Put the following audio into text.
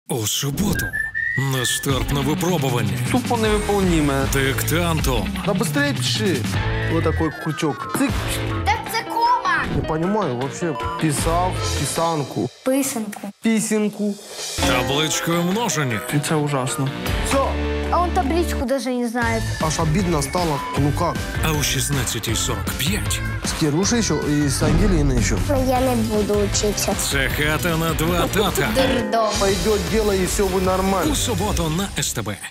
У суботу на старт на випробування Тупо невиполніме. диктантом Да быстрее пиши. Вот такой крючок. Цик. Так це кома! Не понимаю, вообще писав, писанку, Писанку. писинку. табличкою множення. І це ужасно. Все. А он табличку даже не знает. Аж обидно стало. Ну как? А у 16:45 С Кирюшей еще и с Ангелиной еще. Я не буду учиться. це хата на 2 тата. Дурдом. Пойдет дело, и все будет нормально. У суботу на СТБ.